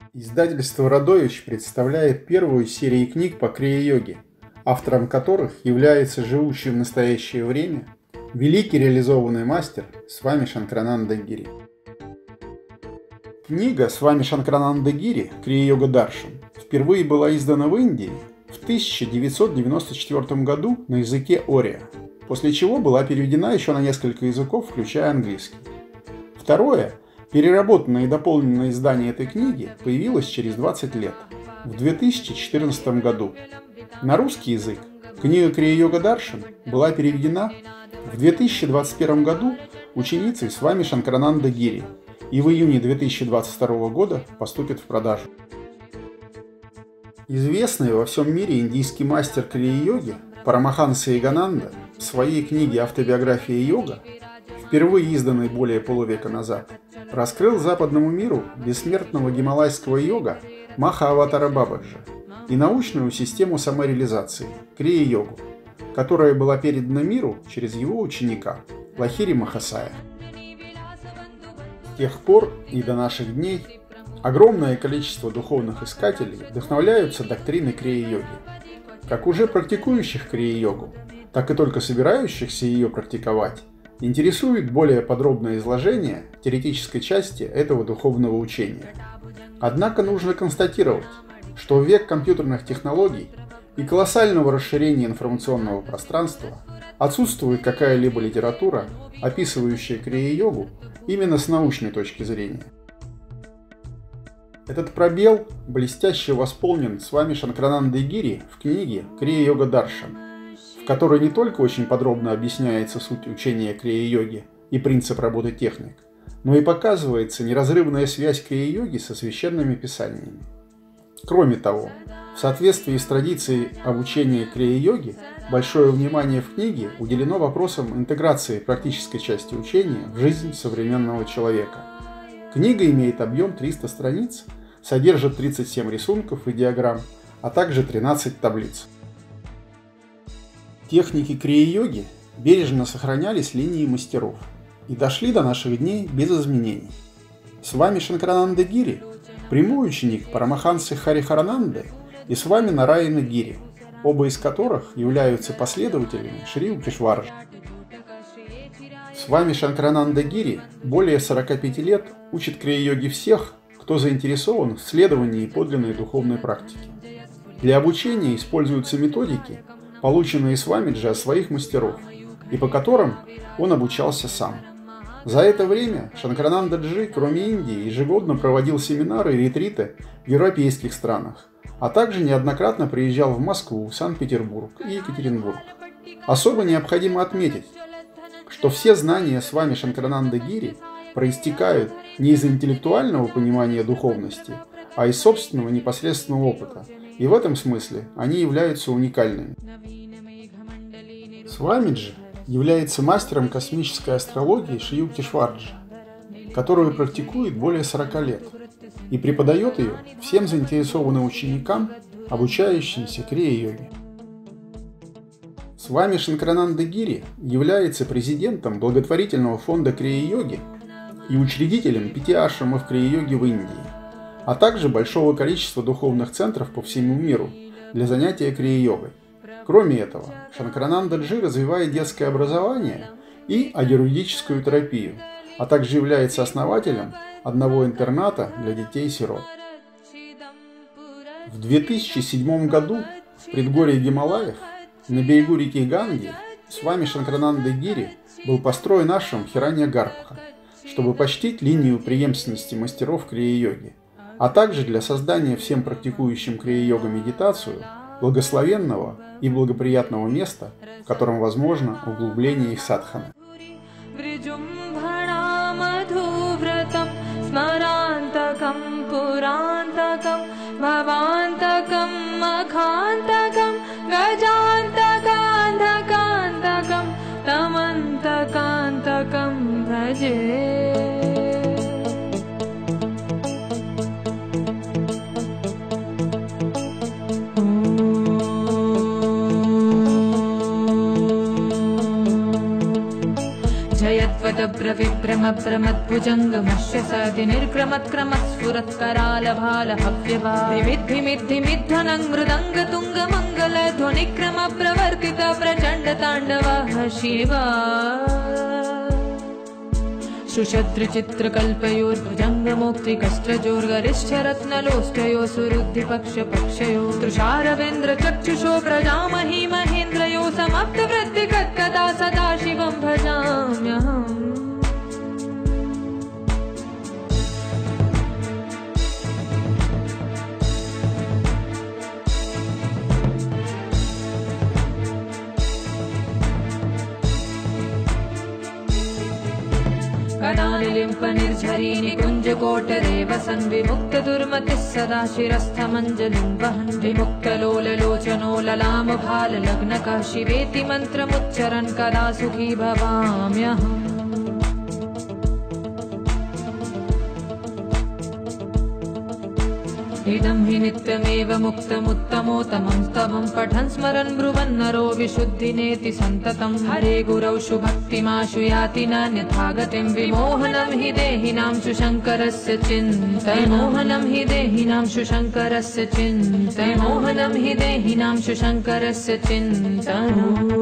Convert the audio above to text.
Издательство «Радович» представляет первую из серии книг по крия-йоге, автором которых является живущий в настоящее время великий реализованный мастер Свами Шанкрананда Гири. Книга Свами Шанкрананда Гири «Крия-йога Даршан» впервые была издана в Индии в 1994 году на языке ория, после чего была переведена еще на несколько языков, включая английский. Второе, переработанное и дополненное издание этой книги появилось через 20 лет, в 2014 году. На русский язык книга «Крия-йога Даршан» была переведена в 2021 году ученицей Свами Шанкрананда Гири и в июне 2022 года поступит в продажу. Известный во всем мире индийский мастер крия-йоги Парамаханса Йогананда в своей книге «Автобиография йога», впервые изданной более полувека назад, раскрыл западному миру бессмертного гималайского йога Маха-аватара Бабаджи и научную систему самореализации крия-йогу, которая была передана миру через его ученика Лахири Махасая. С тех пор и до наших дней огромное количество духовных искателей вдохновляются доктриной крия-йоги, как уже практикующих крия-йогу, так и только собирающихся ее практиковать. Интересует более подробное изложение теоретической части этого духовного учения. Однако нужно констатировать, что в век компьютерных технологий и колоссального расширения информационного пространства отсутствует какая-либо литература, описывающая крия-йогу именно с научной точки зрения. Этот пробел блестяще восполнен Свами Шанкранандой Гири в книге «Крия-йога Даршан», в которой не только очень подробно объясняется суть учения крия-йоги и принцип работы техник, но и показывается неразрывная связь крия-йоги со священными писаниями. Кроме того, в соответствии с традицией обучения крия-йоги, большое внимание в книге уделено вопросам интеграции практической части учения в жизнь современного человека. Книга имеет объем 300 страниц, содержит 37 рисунков и диаграмм, а также 13 таблиц. Техники крия-йоги бережно сохранялись линии мастеров и дошли до наших дней без изменений. Свами Шанкрананда Гири – прямой ученик Парамахансы Харихарананды и Свами Нараяна Гири, оба из которых являются последователями Шри Юктишварджи. Свами Шанкрананда Гири более 45 лет учит крия-йоге всех, кто заинтересован в следовании подлинной духовной практики. Для обучения используются методики, полученные Свамиджи от своих мастеров, и по которым он обучался сам. За это время Шанкрананда Джи, кроме Индии, ежегодно проводил семинары и ретриты в европейских странах, а также неоднократно приезжал в Москву, Санкт-Петербург и Екатеринбург. Особо необходимо отметить, что все знания Свами Шанкрананда Гири проистекают не из интеллектуального понимания духовности, а из собственного непосредственного опыта, и в этом смысле они являются уникальными. Свамиджи является мастером космической астрологии Шри Юктишварджи, которую практикует более 40 лет, и преподает ее всем заинтересованным ученикам, обучающимся крия-йоге. Свами Шанкрананда Гири является президентом благотворительного фонда крия-йоги и учредителем 5 ашрамов крия-йоги в Индии, а также большого количества духовных центров по всему миру для занятия крия-йогой. Кроме этого, Шанкрананда Джи развивает детское образование и аюрведическую терапию, а также является основателем одного интерната для детей-сирот. В 2007 году в предгорье Гималаев на берегу реки Ганги Свами Шанкрананда Гири был построен ашрам Хиранья-Гарбха, чтобы почтить линию преемственности мастеров крия-йоги, а также для создания всем практикующим крия-йога медитацию благословенного и благоприятного места, в котором возможно углубление их садханы. जयत्वदब्रविभ्रम निर्क्रमप्रमद्भुजङ्गमश्यसति निर्क्रमत्क्रमत्स्फुरत्करालभालहव्यवा विविद्धिमिद्धिमिद्धनं मृदङ्गतुङ्गमङ्गलध्वनिक्रमप्रवर्तित प्रचण्डताण्डवः शिवा सुषद्रचित्रकल्पयोर्भुजङ्गमोक्तिकस्त्रजोर्गरिष्ठरत्नलोष्टयो सुरुद्धिपक्षपक्षयो तृषारवेन्द्रचक्षुषो प्रजामहि महेन्द्रयो समाप्तवृत्तिकत्कदा सदा शिवं भजाम्यहम् कदानिलिम्पनिर्झरीनि कुञ्जकोटरे वसन् विमुक्तदुर्मतिः सदा शिरस्थमञ्जलिं वहन् विमुक्तलोललोचनो ललामभाललग्नकः शिवेति मन्त्रमुच्चरन् कदा सुखी भवाम्यहम् इदं हि नित्यमेव मुक्तमुत्तमोत्तमं स्तवं पठन् स्मरन् ब्रुवन् नरो विशुद्धिनेति सन्ततं हरे गुरौ शुभक्तिमाशु याति नान्यथागतिं विमोहनं हि देहिनां शुशङ्करस्य चिन्तय मोहनं हि देहिनां शुशङ्करस्य चिन्तय मोहनं हि देहिनां शुशङ्करस्य चिन्तनम्